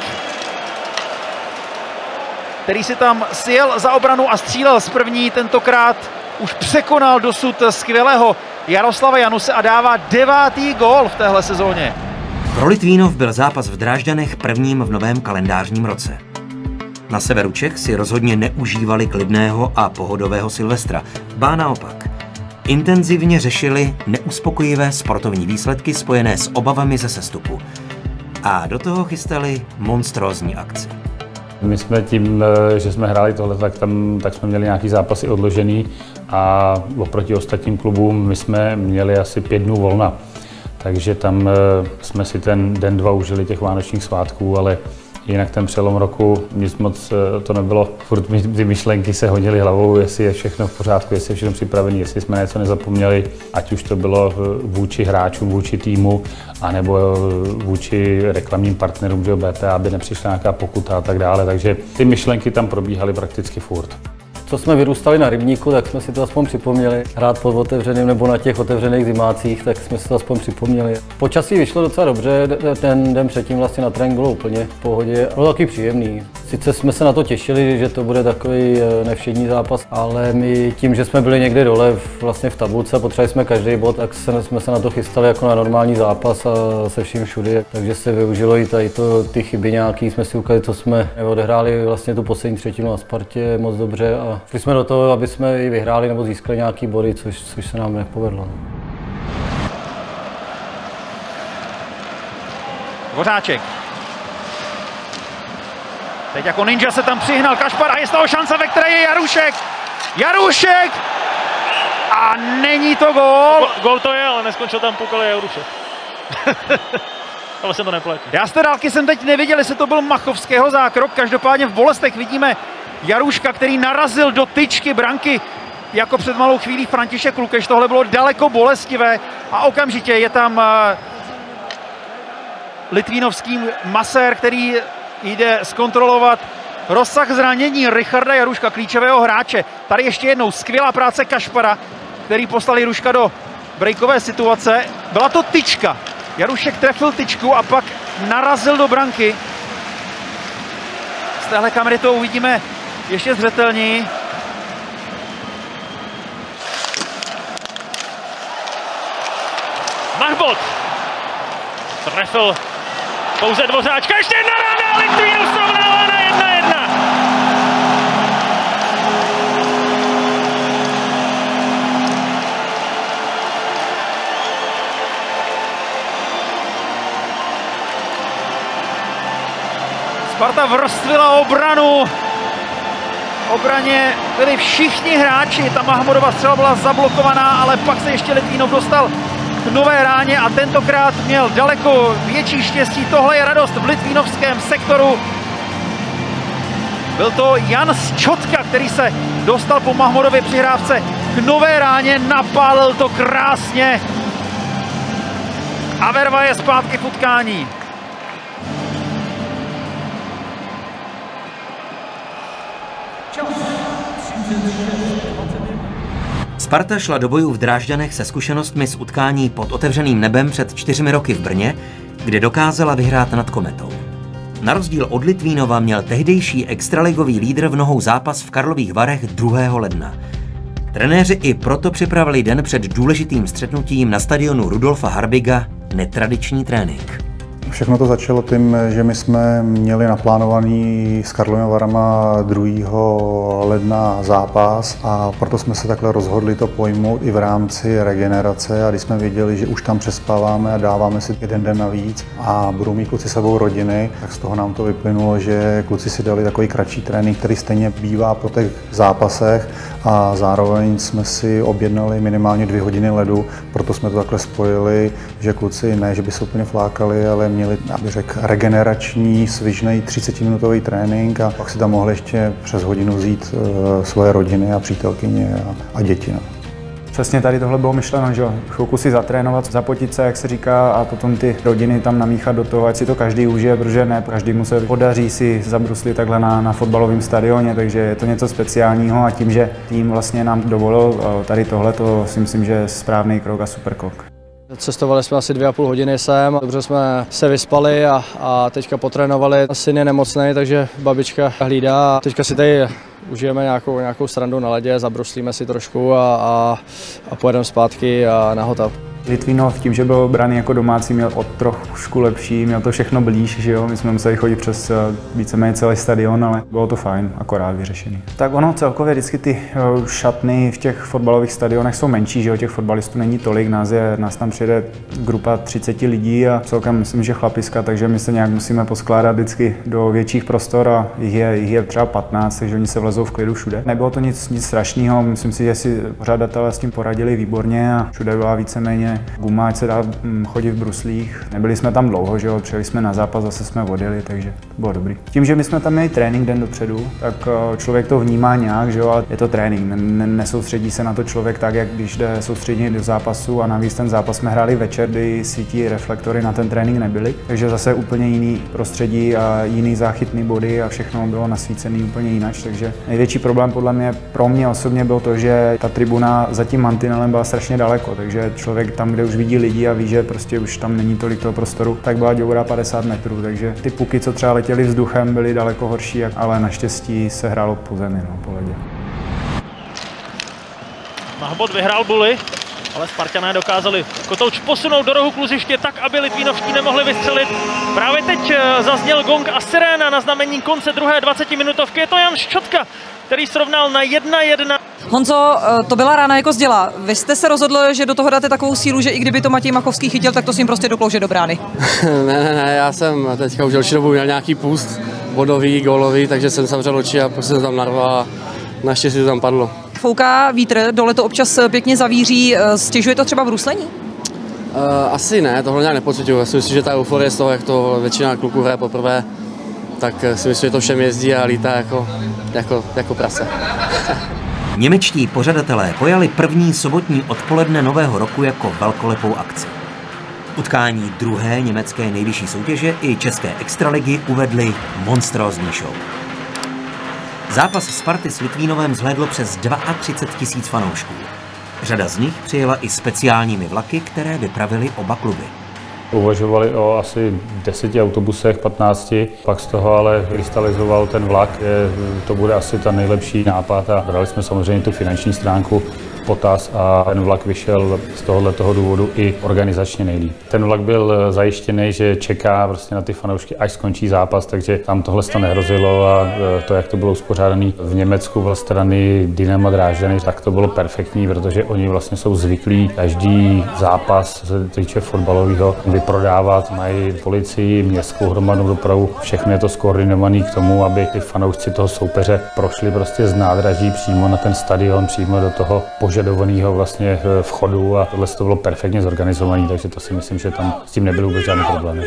S10: který si tam sjel za obranu a střílel z první, tentokrát už překonal dosud skvělého Jaroslava Januse a dává devátý gól v téhle sezóně.
S8: Pro Litvínov byl zápas v Drážďanech prvním v novém kalendářním roce. Na severu Čech si rozhodně neužívali klidného a pohodového Silvestra, ba naopak. Intenzivně řešili neuspokojivé sportovní výsledky spojené s obavami ze sestupu. A do toho chystali monstrózní akci.
S1: My jsme tím, že jsme hráli tohle, tak, tam, tak jsme měli nějaký zápasy odložený a oproti ostatním klubům my jsme měli asi pět dnů volna. Takže tam jsme si ten den, dva užili těch vánočních svátků, ale jinak ten přelom roku nic moc to nebylo. Furt ty myšlenky se honily hlavou, jestli je všechno v pořádku, jestli je všechno připravené, jestli jsme něco nezapomněli, ať už to bylo vůči hráčům, vůči týmu, anebo vůči reklamním partnerům, že B T A, aby nepřišla nějaká pokuta a tak dále. Takže ty myšlenky tam probíhaly prakticky furt.
S3: Co jsme vyrůstali na rybníku, tak jsme si to aspoň připomněli. Hrát pod otevřeným nebo na těch otevřených zimácích, tak jsme si to aspoň připomněli. Počasí vyšlo docela dobře, ten den předtím vlastně na trénink bylo úplně v pohodě. Bylo taky příjemný. Sice jsme se na to těšili, že to bude takový nevšední zápas, ale my tím, že jsme byli někde dole vlastně v tabulce a potřebovali jsme každý bod, tak jsme se na to chystali jako na normální zápas a se vším všudy. Takže se využilo i tady to, ty chyby nějaký, jsme si ukázali, co jsme odehráli vlastně tu poslední třetinu na Spartě moc dobře a šli jsme do toho, aby jsme i vyhráli nebo získali nějaký body, což, což se nám nepovedlo.
S10: Dvořáček. Teď jako ninja se tam přihnal Kašpar a je z toho šance, ve které je Jarušek. Jarušek! A není to gól.
S9: Gól to je, ale neskončil tam puk, ale Jarušek. Ale jsem to nepletl.
S10: Já z té dálky jsem teď neviděl, jestli to byl Machovského zákrok. Každopádně v Bolestech vidíme Jaruška, který narazil do tyčky branky jako před malou chvílí František Lukeš. Tohle bylo daleko bolestivé a okamžitě je tam litvínovský masér, který jde zkontrolovat rozsah zranění Richarda Jaruška, klíčového hráče. Tady ještě jednou skvělá práce Kašpara, který poslal Jaruška do breakové situace. Byla to tyčka. Jarušek trefil tyčku a pak narazil do branky. Z téhle kamery to uvidíme ještě zřetelněji.
S9: Mahbod trefil pouze Dvořáčka, ještě jedna rána, Litvínov srovnává na jedna jedna.
S10: Sparta vrstvila obranu. Obraně byli všichni hráči, ta Mahmodova střela byla zablokovaná, ale pak se ještě Litvínov dostal k nové ráně a tentokrát měl daleko větší štěstí. Tohle je radost v litvínovském sektoru. Byl to Jan Ščotka, který se dostal po Mahmodově přihrávce k nové ráně, napálil to krásně. A Verva je zpátky v utkání.
S8: Sparta šla do bojů v Drážďanech se zkušenostmi z utkání pod otevřeným nebem před čtyřmi roky v Brně, kde dokázala vyhrát nad Kometou. Na rozdíl od Litvínova měl tehdejší extraligový lídr v nohou zápas v Karlových Varech druhého ledna. Trenéři i proto připravili den před důležitým střetnutím na stadionu Rudolfa Harbiga netradiční trénink.
S16: Všechno to začalo tím, že my jsme měli naplánovaný s Karlovými Varama druhého ledna zápas a proto jsme se takhle rozhodli to pojmout i v rámci regenerace a když jsme věděli, že už tam přespáváme a dáváme si jeden den navíc a budou mít kluci sebou rodiny, tak z toho nám to vyplynulo, že kluci si dali takový kratší trénink, který stejně bývá po těch zápasech a zároveň jsme si objednali minimálně dvě hodiny ledu, proto jsme to takhle spojili, že kluci ne, že by se úplně flákali, ale měli, abych řekl, regenerační, svižný třicetiminutový trénink a pak si tam mohli ještě přes hodinu vzít uh, svoje rodiny a přítelkyně a, a děti. No.
S17: Přesně tady tohle bylo myšleno, že jo, chvilku si zatrénovat, zapotit se, jak se říká, a potom ty rodiny tam namíchat do toho, ať si to každý užije, protože ne každému se podaří si zabruslit takhle na, na fotbalovém stadioně, takže je to něco speciálního a tím, že tým vlastně nám dovolil tady tohle, to si myslím, že je správný krok a super krok.
S21: Cestovali jsme asi dvě a půl hodiny sem, dobře jsme se vyspali a, a teďka potrénovali. Syn je nemocný, takže babička hlídá a teďka si tady užijeme nějakou, nějakou srandu na ledě, zabruslíme si trošku a, a, a pojedeme zpátky a na hotel.
S17: Litvínov tím, že byl braný jako domácí, měl o trošku lepší, měl to všechno blíž, že jo, my jsme museli chodit přes víceméně celý stadion, ale bylo to fajn, akorát vyřešený. Tak ono celkově vždycky ty šatny v těch fotbalových stadionech jsou menší, že jo, těch fotbalistů není tolik, nás, je, nás tam přijede grupa třicet lidí a celkem myslím, že chlapiska, takže my se nějak musíme poskládat vždycky do větších prostor a jich je, jich je třeba patnáct, takže oni se vlezou v klidu všude. Nebylo to nic, nic strašného, myslím si, že si pořadatelé s tím poradili výborně a všude byla víceméně guma, ať se dá chodit v bruslích. Nebyli jsme tam dlouho, že jo, přijeli jsme na zápas, zase jsme odjeli, takže to bylo dobrý. Tím, že my jsme tam měli trénink den dopředu, tak člověk to vnímá nějak, že jo, ale je to trénink, nesoustředí se na to člověk tak, jak když jde soustředit do zápasu a navíc ten zápas jsme hráli večer, kdy svítí reflektory, na ten trénink nebyly, takže zase úplně jiný prostředí a jiný záchytný body a všechno bylo nasvícený úplně jinak, takže největší problém podle mě pro mě osobně byl to, že ta tribuna za tím mantinelem byla strašně daleko, takže člověk tam, kde už vidí lidi a ví, že prostě už tam není tolik toho prostoru, tak byla děura padesát metrů, takže ty puky, co třeba letěly vzduchem, byly daleko horší, ale naštěstí se hrálo po zemi, no, po ledě.
S9: Mahbod vyhrál buly, ale Spartané dokázali kotouč posunout do rohu kluziště tak, aby litvínovští nemohli vystřelit. Právě teď zazněl gong a siréna na znamení konce druhé dvacetiminutovky. Je to Jan Ščotka, který srovnal na jedna jedna.
S11: Honzo, to byla rána jako zděla. Vy jste se rozhodl, že do toho dáte takovou sílu, že i kdyby to Matěj Machovský chytil, tak to s ním prostě doklouže do brány.
S21: ne, ne, ne, já jsem teďka už delší dobu měl nějaký půst bodový, gólový, takže jsem zavřel oči a prostě jsem tam narval a naštěstí to tam padlo.
S11: Fouká vítr, dole to občas pěkně zavíří. Stěžuje to třeba bruslení?
S21: Uh, asi ne, tohle nějak nepocituju. Já si myslím, že ta euforie z toho, jak to většina kluků hraje poprvé, tak si myslím, že to všem jezdí a lítá jako, jako, jako prase.
S8: Němečtí pořadatelé pojali první sobotní odpoledne nového roku jako velkolepou akci. Utkání druhé německé nejvyšší soutěže i české extraligy uvedli monstrózní show. Zápas Sparty s Litvínovem zhlédlo přes třicet dva tisíc fanoušků. Řada z nich přijela i speciálními vlaky, které vypravily oba kluby.
S1: Uvažovali o asi deseti autobusech, patnácti, pak z toho ale krystalizoval ten vlak, že to bude asi ta nejlepší nápad a brali jsme samozřejmě tu finanční stránku potaz a ten vlak vyšel z tohohle toho důvodu i organizačně nejlíp. Ten vlak byl zajištěný, že čeká prostě na ty fanoušky, až skončí zápas, takže tam tohle to nehrozilo a to, jak to bylo uspořádané v Německu v strany Dynama Drážďany, tak to bylo perfektní, protože oni vlastně jsou zvyklí každý zápas, se týče fotbalového, vyprodávat, mají policii, městskou hromadnou dopravu, všechno je to skoordinované k tomu, aby ty fanoušci toho soupeře prošli prostě z nádraží přímo na ten stadion, přímo do toho požadovaného vlastně vchodu a tohle to bylo perfektně zorganizované, takže to si myslím, že tam s tím nebyly vůbec žádné problémy.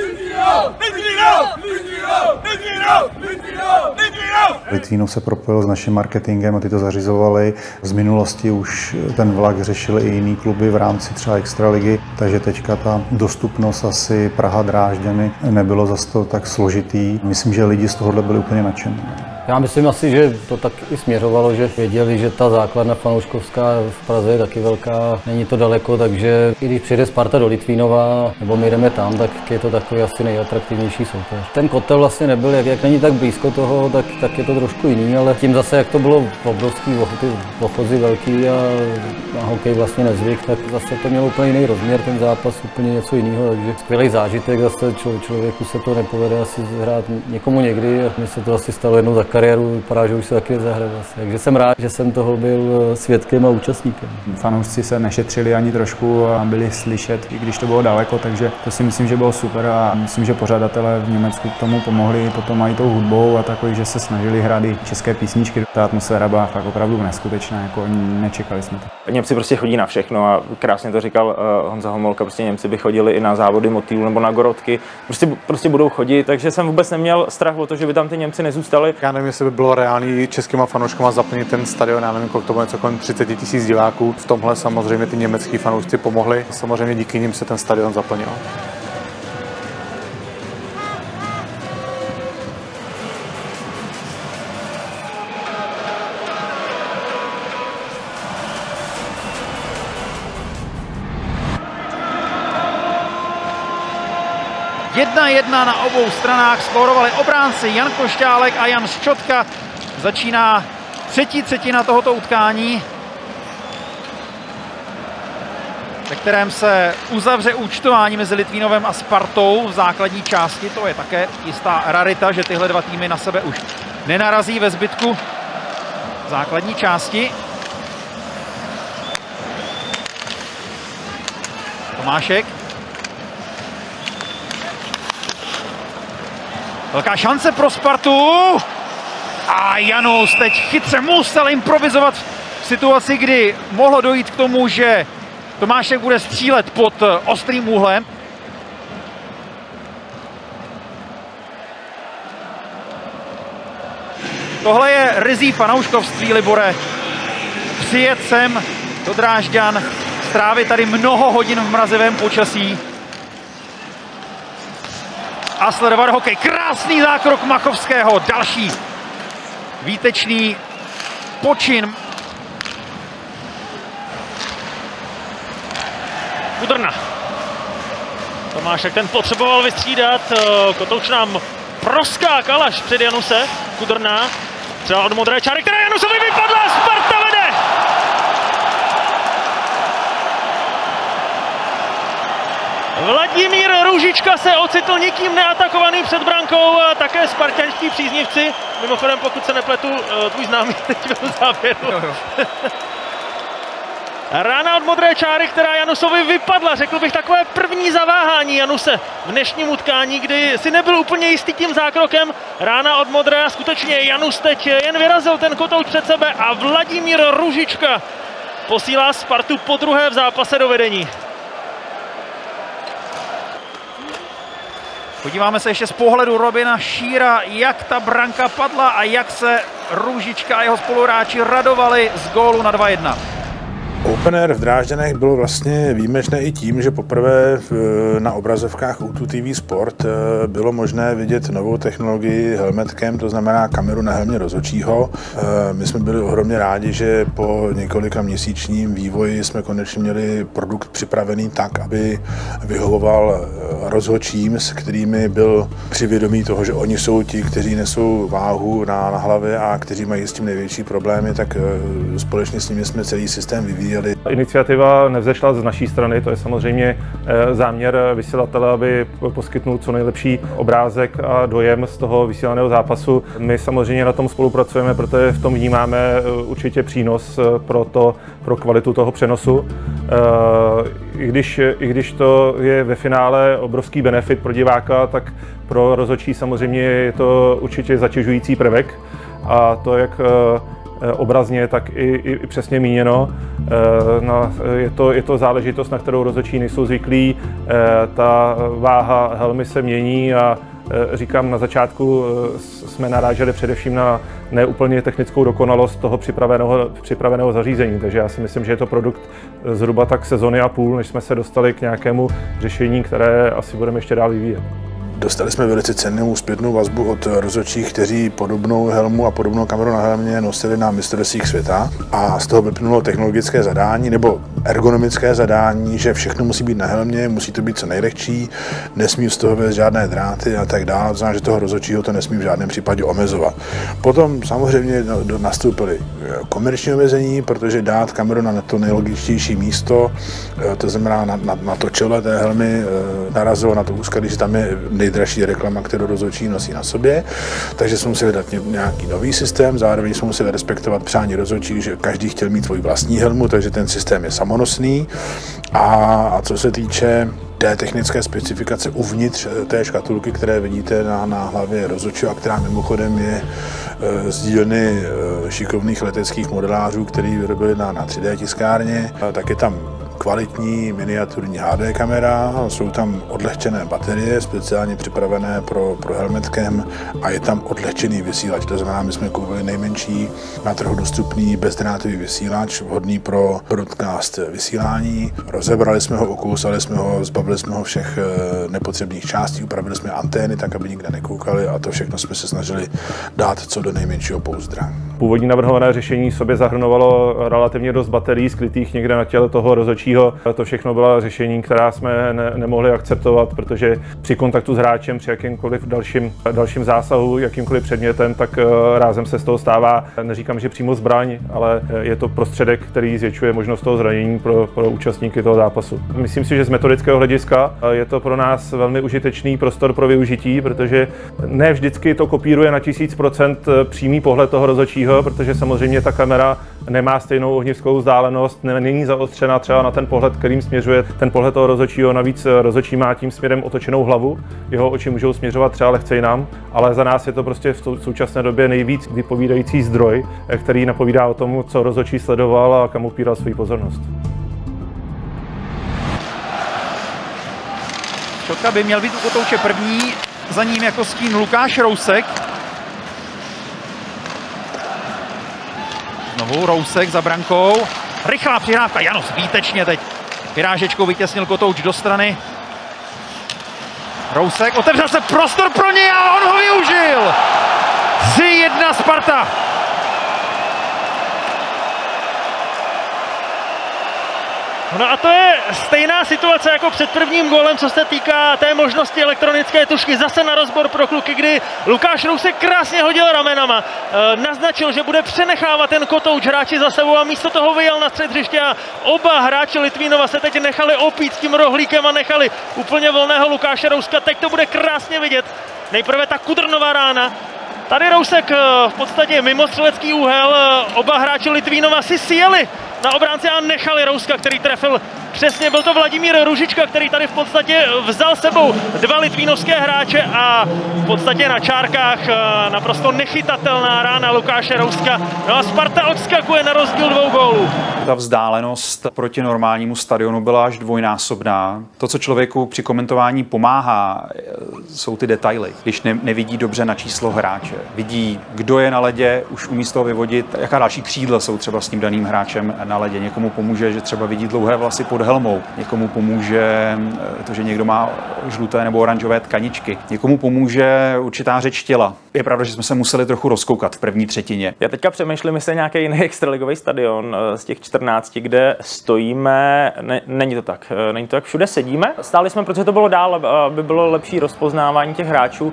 S16: Litvínov se propojil s naším marketingem a ty to zařizovali. Z minulosti už ten vlak řešili i jiný kluby v rámci třeba Extraligy, takže teďka ta dostupnost asi Praha Drážďany nebylo zase to tak složitý. Myslím, že lidi z tohohle byli úplně nadšení.
S3: Já myslím asi, že to tak i směřovalo, že věděli, že ta základna fanouškovská v Praze je taky velká, není to daleko, takže i když přijde Sparta do Litvínova, nebo my jdeme tam, tak je to takový asi nejatraktivnější soupeř. Ten kotel vlastně nebyl, jak, jak není tak blízko toho, tak, tak je to trošku jiný, ale tím zase, jak to bylo obrovský, ty ochozy velký a na hokej vlastně nezvyk, tak zase to mělo úplně jiný rozměr, ten zápas úplně něco jiného, takže skvělý zážitek, zase člo, člověku se to nepovede asi hrát někomu někdy a mně se to asi stalo jednou za kariéru, vypadá, že už se taky nezahraje. Takže jsem rád, že jsem toho byl svědkem a účastníkem.
S17: Fanoušci se nešetřili ani trošku a byli slyšet, i když to bylo daleko, takže to si myslím, že bylo super a myslím, že pořadatelé v Německu k tomu pomohli, potom mají tou hudbou a takový, že se snažili hrát i české písničky. Ta atmosféra byla fakt opravdu neskutečná, jako nečekali jsme to.
S7: Němci prostě chodí na všechno a krásně to říkal uh, Honza Homolka, prostě Němci by chodili i na závody motýlů nebo na gorotky, prostě, prostě budou chodit, takže jsem vůbec neměl strach o to, že by tam ty Němci nezůstali.
S19: Já nevím, jestli by bylo reálný českýma fanouškama zaplnit ten stadion, já nevím, kolik to bude, něco kolem třicet tisíc diváků. V tomhle samozřejmě ty německý fanoušci pomohli, samozřejmě díky nim se ten stadion zaplnil.
S10: jedna jedna na obou stranách skórovali obránci Jan Košťálek a Jan Ščotka. Začíná třetí třetina tohoto utkání, ve kterém se uzavře účtování mezi Litvínovem a Spartou v základní části. To je také jistá rarita, že tyhle dva týmy na sebe už nenarazí ve zbytku základní části. Tomášek. Velká šance pro Spartu. A Janus teď chytře musel improvizovat v situaci, kdy mohlo dojít k tomu, že Tomášek bude střílet pod ostrým úhlem. Tohle je ryzí fanouškovství, Libore. Přijet sem do Drážďan, strávit tady mnoho hodin v mrazivém počasí a sledovat hokej. Krásný zákrok Machovského, další výtečný počin.
S9: Kudrna. Tomášek ten potřeboval vystřídat, Kotouč nám proskákal až před Januse. Kudrna, třeba od modré čáry, která Janusovi vypadla, Sparta vede! Vladimír Růžička se ocitl nikým neatakovaný před brankou, a také spartanští příznivci. Mimochodem, pokud se nepletu, tvůj známý teď byl záběru. Rána od modré čáry, která Janusovi vypadla, řekl bych takové první zaváhání Januse v dnešním utkání, kdy si nebyl úplně jistý tím zákrokem. Rána od modré a skutečně Janus teď jen vyrazil ten kotouč před sebe a Vladimír Růžička posílá Spartu po druhé v zápase do vedení.
S10: Podíváme se ještě z pohledu Robina Šíra, jak ta branka padla a jak se Růžička a jeho spoluhráči radovali z gólu na dva jedna.
S5: O Open Air v Drážďanech bylo vlastně výjimečné i tím, že poprvé na obrazovkách O dva T V Sport bylo možné vidět novou technologii helmet cam, to znamená kameru na helmě rozhodčího. My jsme byli ohromně rádi, že po několika měsíčním vývoji jsme konečně měli produkt připravený tak, aby vyhovoval rozhodčím, s kterými byl při vědomí toho, že oni jsou ti, kteří nesou váhu na, na hlavě a kteří mají s tím největší problémy, tak společně s nimi jsme celý systém vyvíjeli.
S2: Iniciativa nevzešla z naší strany, to je samozřejmě záměr vysílatele, aby poskytnul co nejlepší obrázek a dojem z toho vysílaného zápasu. My samozřejmě na tom spolupracujeme, protože v tom vnímáme určitě přínos pro, to, pro kvalitu toho přenosu. I když, I když to je ve finále obrovský benefit pro diváka, tak pro rozhodčí samozřejmě je to určitě zatěžující prvek. A to, jak obrazně, tak i, i, i přesně míněno. No, je, to, je to záležitost, na kterou rozhodčí nejsou zvyklí. Ta váha helmy se mění a říkám, na začátku jsme naráželi především na neúplně technickou dokonalost toho připraveného, připraveného zařízení, takže já si myslím, že je to produkt zhruba tak sezony a půl, než jsme se dostali k nějakému řešení, které asi budeme ještě dál vyvíjet.
S5: Dostali jsme velice cennou zpětnou vazbu od rozhodčích, kteří podobnou helmu a podobnou kameru na helmě nosili na mistrovstvích světa a z toho vyplynulo technologické zadání nebo ergonomické zadání, že všechno musí být na helmě, musí to být co nejlehčí, nesmí z toho vést žádné dráty a tak dále, to znamená, že toho rozhodčího to nesmí v žádném případě omezovat. Potom samozřejmě nastoupily komerční omezení, protože dát kameru na to nejlogičtější místo, to znamená na, na, na to čele té helmy, narazilo na to úzka, když tam je nejdražší reklama, kterou rozhodčí nosí na sobě, takže jsme museli dát nějaký nový systém, zároveň jsme museli respektovat přání rozhodčích, že každý chtěl mít svůj vlastní helmu, takže ten systém je samonosný. A, a co se týče té technické specifikace uvnitř té škatulky, které vidíte na, na hlavě rozhodčího, a která mimochodem je e, z dílny e, šikovných leteckých modelářů, který vyrobili na, na tři dé tiskárně, tak je tam kvalitní miniaturní H D kamera, jsou tam odlehčené baterie, speciálně připravené pro, pro helmet cam a je tam odlehčený vysílač, to znamená, my jsme koupili nejmenší na trhu dostupný bezdrátový vysílač, vhodný pro broadcast vysílání. Rozebrali jsme ho, okousali jsme ho, zbavili jsme ho všech nepotřebných částí, upravili jsme antény tak, aby nikde nekoukali a to všechno jsme se snažili dát co do nejmenšího pouzdra.
S2: Původní navrhované řešení sobě zahrnovalo relativně dost baterií skrytých někde na těle toho rozhodčího. To všechno byla řešení, která jsme ne, nemohli akceptovat, protože při kontaktu s hráčem, při jakýmkoliv dalším, dalším zásahu, jakýmkoliv předmětem, tak rázem se z toho stává, neříkám, že přímo zbraň, ale je to prostředek, který zvětšuje možnost toho zranění pro, pro účastníky toho zápasu. Myslím si, že z metodického hlediska je to pro nás velmi užitečný prostor pro využití, protože ne vždycky to kopíruje na tisíc procent přímý pohled toho rozhodčího, protože samozřejmě ta kamera nemá stejnou ohnivskou vzdálenost, není zaostřena třeba na ten pohled, kterým směřuje ten pohled toho rozhodčího. Navíc rozhodčí má tím směrem otočenou hlavu, jeho oči můžou směřovat třeba lehce jinam, ale za nás je to prostě v současné době nejvíc vypovídající zdroj, který napovídá o tom, co rozhodčí sledoval a kam upíral svou pozornost.
S10: Šotka by měl být u kotouče první, za ním jako stín Lukáš Rousek. Znovu Rousek za brankou. Rychlá přihrávka, Janos výtečně teď vyrážečkou vytěsnil kotouč do strany. Rousek, otevřel se prostor pro něj a on ho využil. tři jedna Sparta.
S9: No a to je stejná situace jako před prvním gólem, co se týká té možnosti elektronické tušky. Zase na rozbor pro kluky, kdy Lukáš Rousek krásně hodil ramenama. E, naznačil, že bude přenechávat ten kotouč hráči za sebou a místo toho vyjel na střed hřiště a oba hráči Litvínova se teď nechali opít tím rohlíkem a nechali úplně volného Lukáše Rouska. Teď to bude krásně vidět. Nejprve ta kudrnová rána. Tady Rousek v podstatě mimo střelecký úhel. Oba hráči Litvínova si sjeli na obránce a nechali Rouska, který trefil Přesně, byl to Vladimír Růžička, který tady v podstatě vzal sebou dva litvínovské hráče a v podstatě na čárkách naprosto nechytatelná rána Lukáše Rouska. No a Sparta odskakuje na rozdíl dvou gólů.
S20: Ta vzdálenost proti normálnímu stadionu byla až dvojnásobná. To, co člověku při komentování pomáhá, jsou ty detaily. Když ne, nevidí dobře na číslo hráče, vidí, kdo je na ledě, už umí z toho vyvodit, jaká další křídla jsou třeba s tím daným hráčem na ledě. Někomu pomůže, že třeba vidí dlouhé vlasy pod helmou. Někomu pomůže to, že někdo má žluté nebo oranžové tkaničky. Někomu pomůže určitá řeč těla. Je pravda, že jsme se museli trochu rozkoukat v první třetině.
S7: Já teďka přemýšlím, jestli nějaký jiný extraligový stadion z těch čtrnácti, kde stojíme. Ne, není to tak. Není to tak. Všude sedíme. Stáli jsme, protože to bylo dál, aby bylo lepší rozpoznávání těch hráčů.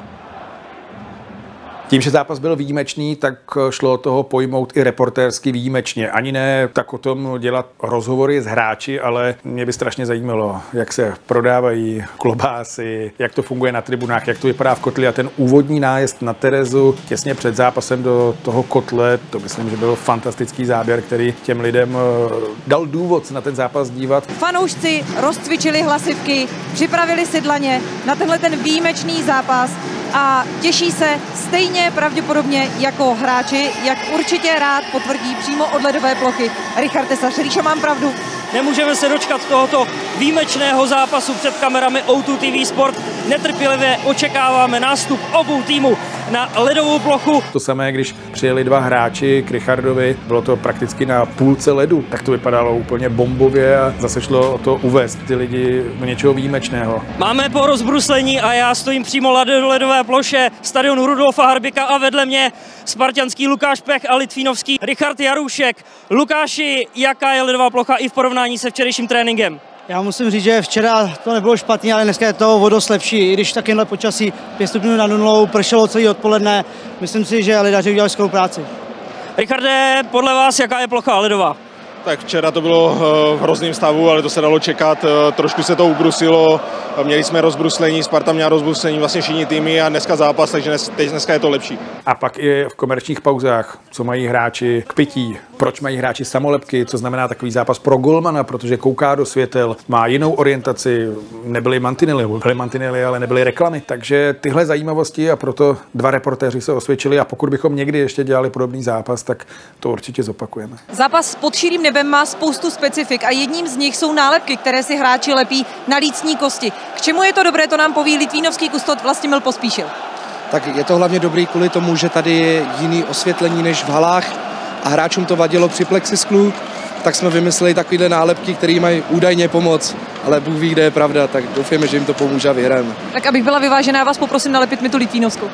S4: Tím, že zápas byl výjimečný, tak šlo toho pojmout i reportérsky výjimečně. Ani ne tak o tom dělat rozhovory s hráči, ale mě by strašně zajímalo, jak se prodávají klobásy, jak to funguje na tribunách, jak to vypadá v kotli a ten úvodní nájezd na Terezu těsně před zápasem do toho kotle, to myslím, že byl fantastický záběr, který těm lidem dal důvod na ten zápas dívat.
S12: Fanoušci rozcvičili hlasivky, připravili si dlaně na tenhle ten výjimečný zápas a těší se stejně pravděpodobně jako hráči, jak určitě rád potvrdí přímo od ledové plochy Richard Tesař. Ríšo, mám pravdu?
S18: Nemůžeme se dočkat tohoto výjimečného zápasu před kamerami O dva T V Sport. Netrpělivě očekáváme nástup obou týmů na ledovou plochu.
S4: To samé, když přijeli dva hráči k Richardovi, bylo to prakticky na půlce ledu, tak to vypadalo úplně bombově a zase šlo o to uvést ty lidi do něčeho výjimečného.
S18: Máme po rozbruslení a já stojím přímo na ledové ploše stadionu Rudolfa Harbika a vedle mě spartanský Lukáš Pech a litvínovský Richard Jaroušek. Lukáši, jaká je ledová plocha i v porovnání se včerejším tréninkem?
S22: Já musím říct, že včera to nebylo špatné, ale dneska je to o dost lepší. I když takovéhle počasí pět stupňů na nulou, pršelo celý odpoledne, myslím si, že lidaři udělali skvělou práci.
S18: Richarde, podle vás, jaká je plocha ledová?
S23: Tak včera to bylo v hrozném stavu, ale to se dalo čekat. Trošku se to ubrusilo, měli jsme rozbruslení, Sparta měla rozbruslení, vlastně všichni týmy a dneska zápas, takže dnes, teď dneska je to lepší.
S4: A pak i v komerčních pauzách, co mají hráči k pití, proč mají hráči samolepky, co znamená takový zápas pro golmana, protože kouká do světel, má jinou orientaci, nebyly mantinely, byly mantinely, ale nebyly reklamy. Takže tyhle zajímavosti a proto dva reportéři se osvědčili a pokud bychom někdy ještě dělali podobný zápas, tak to určitě zopakujeme.
S12: Zápas pod širým nebem má spoustu specifik a jedním z nich jsou nálepky, které si hráči lepí na lícní kosti. K čemu je to dobré, to nám poví litvínovský kustot Vlastimil Pospíšil.
S24: Tak je to hlavně dobrý kvůli tomu, že tady je jiný osvětlení než v halách a hráčům to vadilo při plexisklu, tak jsme vymysleli takovýhle nálepky, které mají údajně pomoc, ale Bůh ví, kde je pravda, tak doufáme, že jim to pomůže a vyhrajeme.
S12: Tak abych byla vyvážená, vás poprosím nalepit mi tu litvínovskou.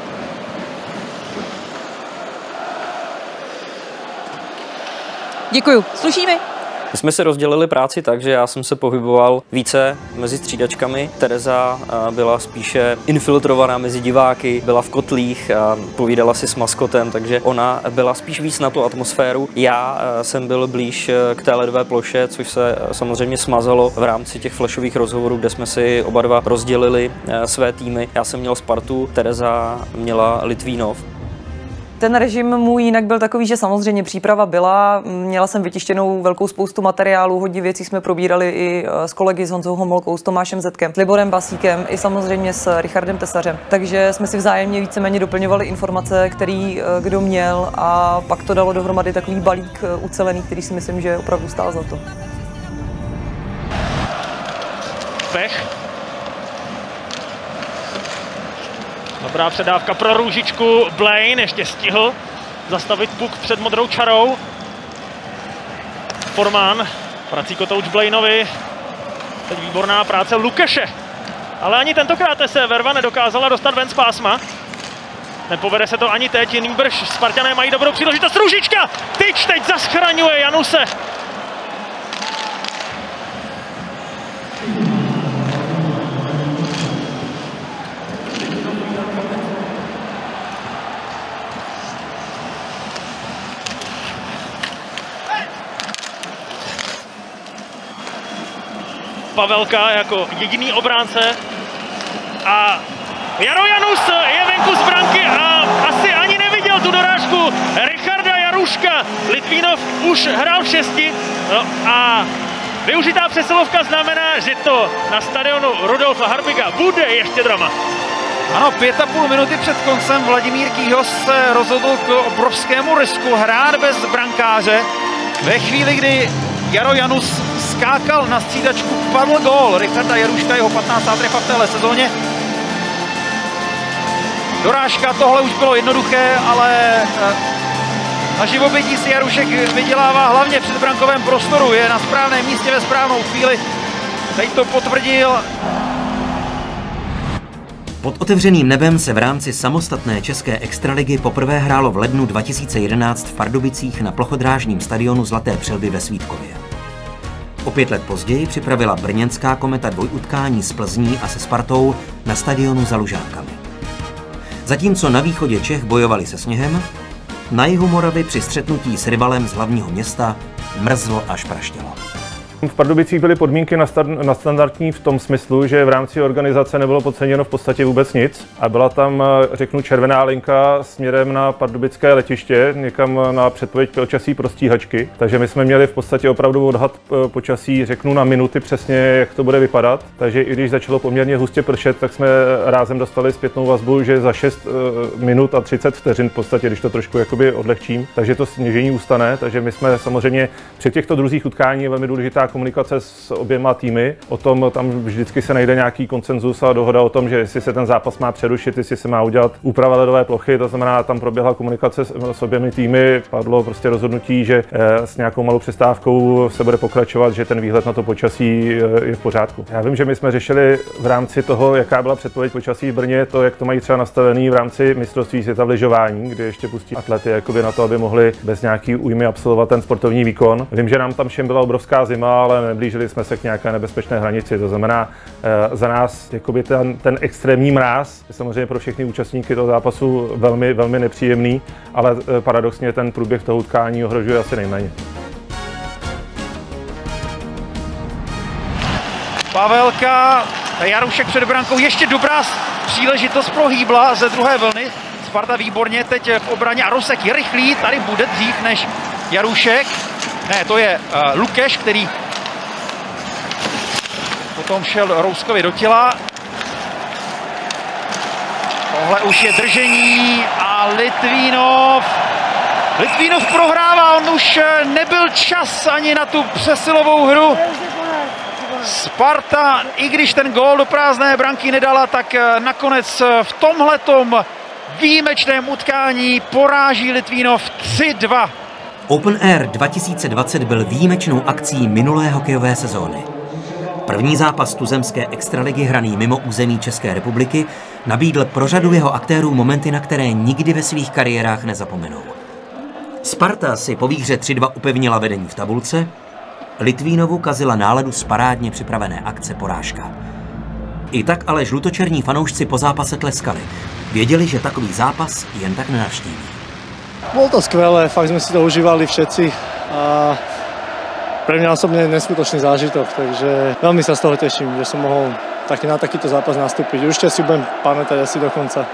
S12: Děkuju. Slušíme?
S25: My jsme si rozdělili práci tak, že já jsem se pohyboval více mezi střídačkami. Tereza byla spíše infiltrovaná mezi diváky, byla v kotlích, a povídala si s maskotem, takže ona byla spíš víc na tu atmosféru. Já jsem byl blíž k té ledové ploše, což se samozřejmě smazalo v rámci těch flashových rozhovorů, kde jsme si oba dva rozdělili své týmy. Já jsem měl Spartu, Tereza měla Litvínov.
S11: Ten režim můj jinak byl takový, že samozřejmě příprava byla, měla jsem vytištěnou velkou spoustu materiálů, hodně věcí jsme probírali i s kolegy, s Honzou Homolkou, s Tomášem Zetkem, s Liborem Basíkem i samozřejmě s Richardem Tesařem. Takže jsme si vzájemně víceméně doplňovali informace, který kdo měl a pak to dalo dohromady takový balík ucelený, který si myslím, že opravdu stál za to.
S9: Pech. Dobrá předávka pro Růžičku. Blaine ještě stihl zastavit puk před modrou čarou. Forman prací kotouč Blaineovi. Teď výborná práce Lukeše. Ale ani tentokrát se Verva nedokázala dostat ven z pásma. Nepovede se to ani teď, nýbrž Spartané mají dobrou příležitost. Růžička! Tyč teď zaschraňuje Januse. Pavelka jako jediný obránce a Jaro Janus je venku z branky a asi ani neviděl tu dorážku Richarda Jarouška. Litvínov už hrál v šesti no a Využitá přesilovka znamená, že to na stadionu Rudolfa Harbiga bude ještě drama.
S10: Ano, pět a půl minuty před koncem Vladimír Kýhos se rozhodl k obrovskému risku hrát bez brankáře. Ve chvíli, kdy Jaro Janus skákal na střídačku, padl gól Richarda Jaruška, jeho patnáctá trefa v téhle sezóně. Dorážka, tohle už bylo jednoduché, ale na živobytí si Jarušek vydělává hlavně v předbrankovém prostoru, je na správném místě ve správnou chvíli. Teď to potvrdil.
S8: Pod otevřeným nebem se v rámci samostatné české extraligy poprvé hrálo v lednu dva tisíce jedenáct v Pardubicích na plochodrážním stadionu Zlaté přelby ve Svítkově. O pět let později připravila brněnská Kometa dvojutkání s Plzní a se Spartou na stadionu za Lužákami. Zatímco na východě Čech bojovali se sněhem, na jihu Moravy při střetnutí s rivalem z hlavního města mrzlo až praštělo.
S2: V Pardubicích byly podmínky nadstandardní v tom smyslu, že v rámci organizace nebylo podceněno v podstatě vůbec nic a byla tam, řeknu, červená linka směrem na pardubické letiště, někam na předpověď počasí pro stíhačky. Takže my jsme měli v podstatě opravdu odhad počasí, řeknu, na minuty přesně, jak to bude vypadat. Takže i když začalo poměrně hustě pršet, tak jsme rázem dostali zpětnou vazbu, že za šest minut a třicet vteřin v podstatě, když to trošku jakoby odlehčím, takže to sněžení ustane. Takže my jsme samozřejmě při těchto druzích utkání velmi důležitá komunikace s oběma týmy. O tom tam vždycky se najde nějaký konsenzus a dohoda o tom, že jestli se ten zápas má přerušit, jestli se má udělat úprava ledové plochy, to znamená, tam proběhla komunikace s, s oběmi týmy, padlo prostě rozhodnutí, že eh, s nějakou malou přestávkou se bude pokračovat, že ten výhled na to počasí eh, je v pořádku. Já vím, že my jsme řešili v rámci toho, jaká byla předpověď počasí v Brně, to, jak to mají třeba nastavený v rámci mistrovství světa v lyžování, kdy ještě pustí atlety jakoby na to, aby mohli bez nějaký újmy absolvovat ten sportovní výkon. Vím, že nám tam všem byla obrovská zima, ale neblížili jsme se k nějaké nebezpečné hranici. To znamená, e, za nás jakoby ten, ten extrémní mráz je samozřejmě pro všechny účastníky toho zápasu velmi, velmi nepříjemný, ale e, paradoxně ten průběh toho utkání ohrožuje asi nejméně.
S10: Pavelka, Jarušek před brankou, ještě dobrá příležitost pro Hýbla ze druhé vlny. Sparta výborně teď v obraně a Rosek je rychlý, tady bude dřív než Jarušek. Ne, to je uh, Lukeš, který potom šel Rouskovi do těla. Tohle už je držení a Litvínov. Litvínov prohrává, on už nebyl čas ani na tu přesilovou hru. Sparta, i když ten gól do prázdné branky nedala, tak nakonec v tomhletom výjimečném utkání poráží Litvínov tři dva.
S8: Open Air dva tisíce dvacet byl výjimečnou akcí minulé hokejové sezóny. První zápas tuzemské extraligy hraný mimo území České republiky nabídl pro řadu jeho aktérů momenty, na které nikdy ve svých kariérách nezapomenou. Sparta si po výhře tři dva upevnila vedení v tabulce, Litvínovu kazila náladu z parádně připravené akce porážka. I tak ale žlutočerní fanoušci po zápase tleskali. Věděli, že takový zápas jen tak nenavštíví.
S6: Bolo to skvelé, fakt sme si to užívali všetci a pre mňa osobne neskutočný zážitok, takže veľmi sa z toho teším, že som mohol taky na takýto zápas nastúpiť. Určite si budem pamätať asi do konca.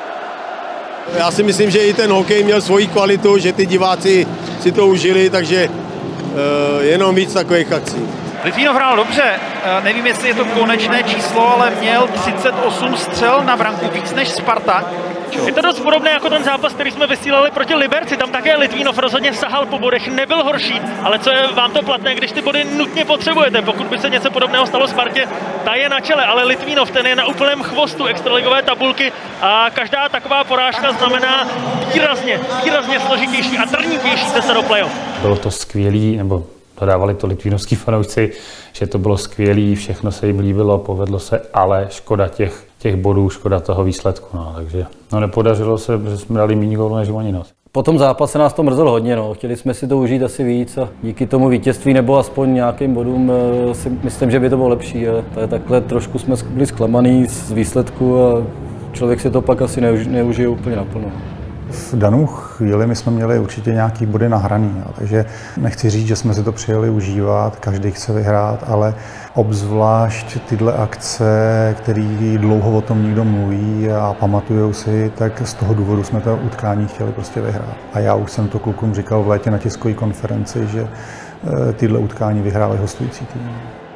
S13: Já si myslím, že i ten hokej měl svoji kvalitu, že ty diváci si to užili, takže uh, jenom víc takových akcí.
S10: Litvínov hrál dobře, nevím, jestli je to konečné číslo, ale měl třicet osm střel na branku, víc než Sparta.
S9: Je to dost podobné jako ten zápas, který jsme vysílali proti Liberci. Tam také Litvínov rozhodně sahal po bodech, nebyl horší, ale co je vám to platné, když ty body nutně potřebujete. Pokud by se něco podobného stalo Spartě, ta je na čele, ale Litvínov ten je na úplném chvostu extraligové tabulky a každá taková porážka znamená výrazně, výrazně složitější a trnitější cesta do playoff.
S1: Bylo to skvělý, nebo dodávali to litvínovský fanoušci, že to bylo skvělý, všechno se jim líbilo, povedlo se, ale škoda těch, těch bodů, škoda toho výsledku. No, takže no, nepodařilo se, že jsme dali méně gólů než oni. No.
S3: Po tom zápase nás to mrzelo hodně, no. Chtěli jsme si to užít asi víc a díky tomu vítězství nebo aspoň nějakým bodům si myslím, že by to bylo lepší. Ale takhle trošku jsme byli zklamaný z výsledku a člověk si to pak asi neužije úplně naplno.
S16: V danou chvíli my jsme měli určitě nějaký body nahraný, takže nechci říct, že jsme si to přijeli užívat, každý chce vyhrát, ale obzvlášť tyhle akce, které dlouho o tom někdo mluví a pamatujou si, tak z toho důvodu jsme to utkání chtěli prostě vyhrát. A já už jsem to klukům říkal v létě na tiskové konferenci, že tyhle utkání vyhrávají hostující tým.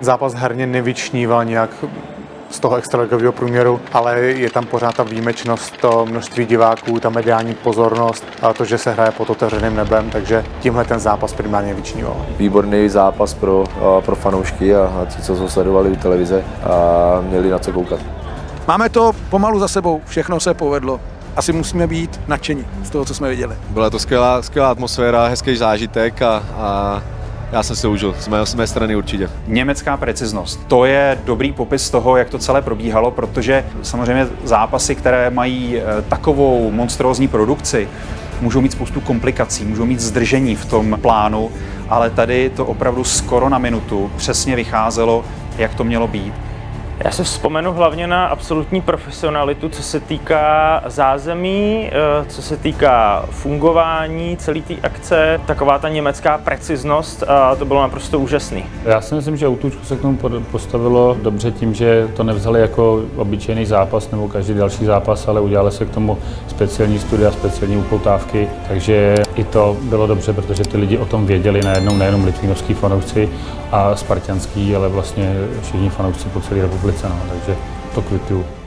S14: zápas herně nevyčníval nějak z toho extraligového průměru, ale je tam pořád ta výjimečnost, to množství diváků, ta mediální pozornost a to, že se hraje pod otevřeným nebem, takže tímhle ten zápas primárně vyčníval.
S15: Výborný zápas pro, pro fanoušky a, a ti, co to sledovali u televize a měli na co koukat.
S4: Máme to pomalu za sebou, všechno se povedlo. Asi musíme být nadšení z toho, co jsme viděli.
S15: Byla to skvělá, skvělá atmosféra, hezký zážitek a, a já jsem se užil, z mé, z mé strany určitě.
S20: Německá preciznost, to je dobrý popis toho, jak to celé probíhalo, protože samozřejmě zápasy, které mají takovou monstrózní produkci, můžou mít spoustu komplikací, můžou mít zdržení v tom plánu, ale tady to opravdu skoro na minutu přesně vycházelo, jak to mělo být.
S7: Já se vzpomenu hlavně na absolutní profesionalitu, co se týká zázemí, co se týká fungování celé té akce, taková ta německá preciznost, a to bylo naprosto úžasný.
S1: Já si myslím, že Útučko se k tomu postavilo dobře tím, že to nevzali jako obyčejný zápas nebo každý další zápas, ale udělali se k tomu speciální studia, speciální upoutávky, takže i to bylo dobře, protože ty lidi o tom věděli, najednou nejenom litvínovský fanoušci a spartanský, ale vlastně všichni fanoušci po celé republice, no, takže to kvituju.